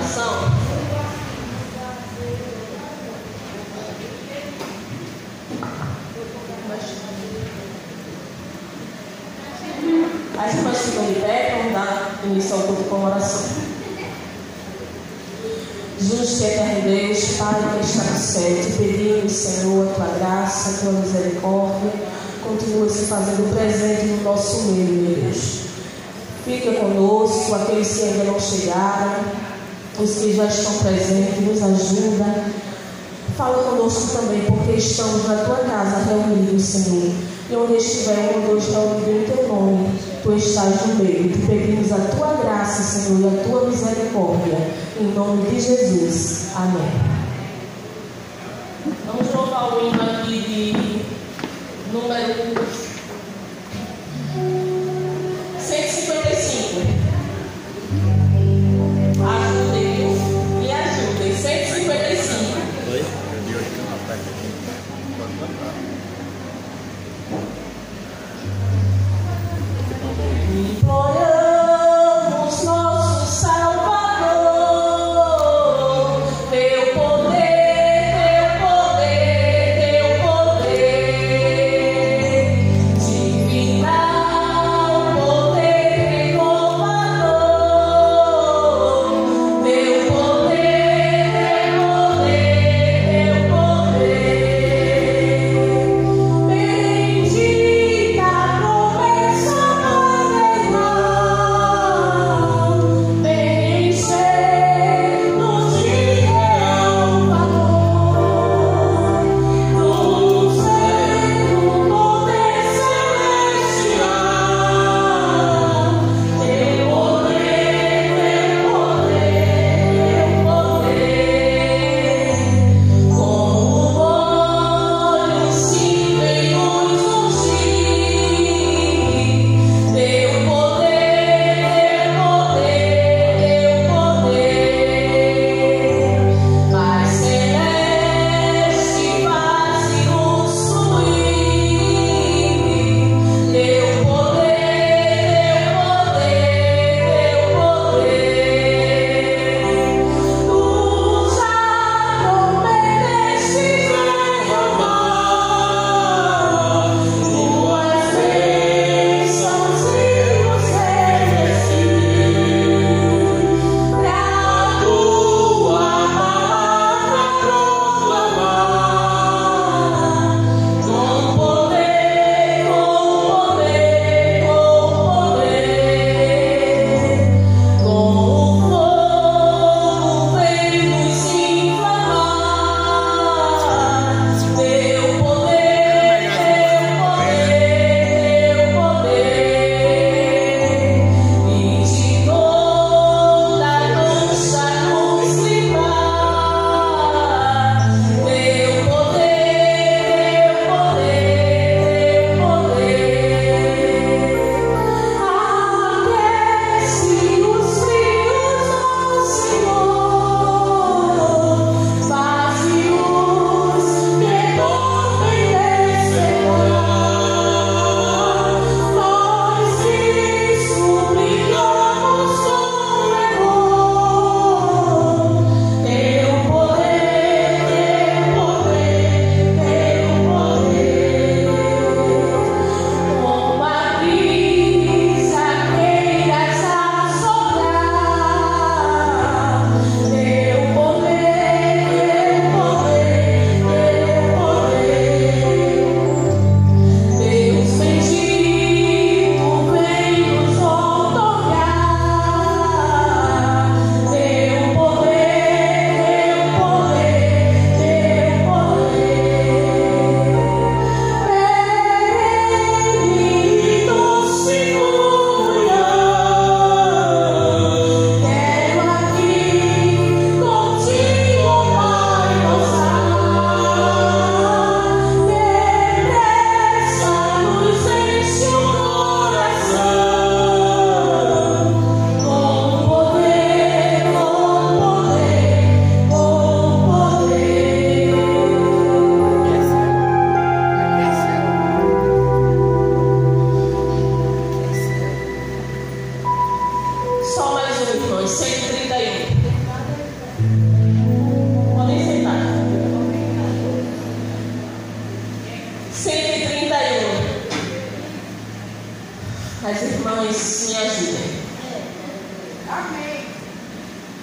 oração? As irmãs ficam de pé, vamos dar início ao culto com oração. Justo e eterno Deus, Pai que está no céu, te pedimos, Senhor, a tua graça, a tua misericórdia, continua se fazendo presente no nosso meio, meu Deus. Fica conosco, aqueles que ainda não chegaram, os que já estão presentes, nos ajuda. Fala conosco também, porque estamos na tua casa reunidos, Senhor. E onde estiver um ou dois reunidos em teu nome, tu estás no meio. Te pedimos a tua graça, Senhor, e a tua misericórdia. Em nome de Jesus. Amém. Vamos louvar o hino aqui de número 155. Ajudem, me ajudem. 155. Oi? Eu vi hoje que eu aperto aqui. Imploramos nosso Salvador, teu poder, teu poder, teu poder.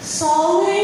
Sol